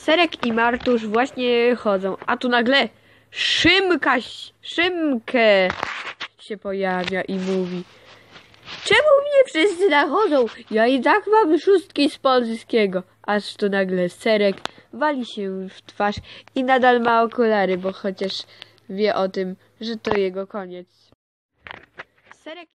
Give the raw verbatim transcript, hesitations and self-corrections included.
Serek i Martusz właśnie chodzą, a tu nagle Szymka, Szymkę się pojawia i mówi: czemu mnie wszyscy nachodzą? Ja i tak mam szóstki z polskiego. Aż tu nagle Serek wali się w twarz i nadal ma okulary, bo chociaż wie o tym, że to jego koniec. Serek